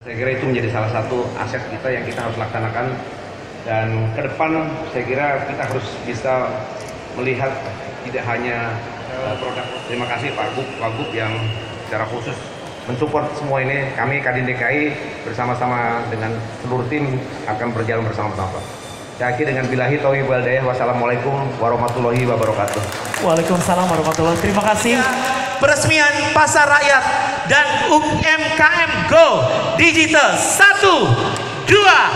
Saya kira itu menjadi salah satu aset kita yang kita harus laksanakan, dan ke depan saya kira kita harus bisa melihat tidak hanya produk. Terima kasih Pak Wagub yang secara khusus mensupport semua ini. Kami Kadin DKI bersama-sama dengan seluruh tim akan berjalan bersama-sama. Saya akhiri dengan billahi taufiq wal hidayah. Wassalamualaikum warahmatullahi wabarakatuh. Waalaikumsalam warahmatullahi wabarakatuh. Terima kasih. Peresmian Pasar Rakyat dan UMKM Go Digital 1,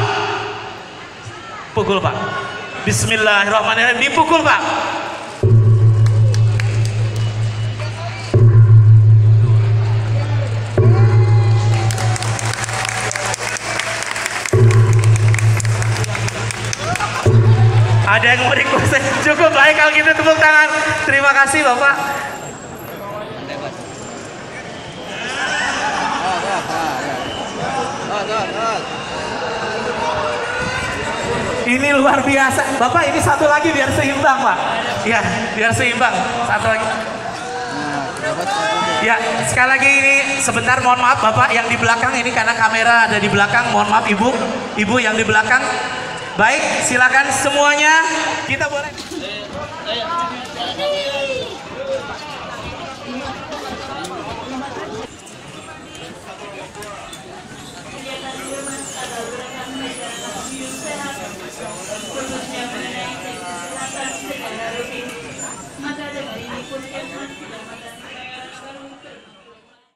2. Pukul Pak. Bismillahirrahmanirrahim. Dipukul Pak. Ada yang mau request? Cukup baik kalau gitu, tepuk tangan. Terima kasih Bapak. Ini luar biasa. Bapak, ini satu lagi biar seimbang Pak. Ya, biar seimbang. Satu lagi. Ya, sekali lagi ini sebentar mohon maaf Bapak yang di belakang ini karena kamera ada di belakang. Mohon maaf Ibu yang di belakang. Baik, silakan semuanya. Kita boleh.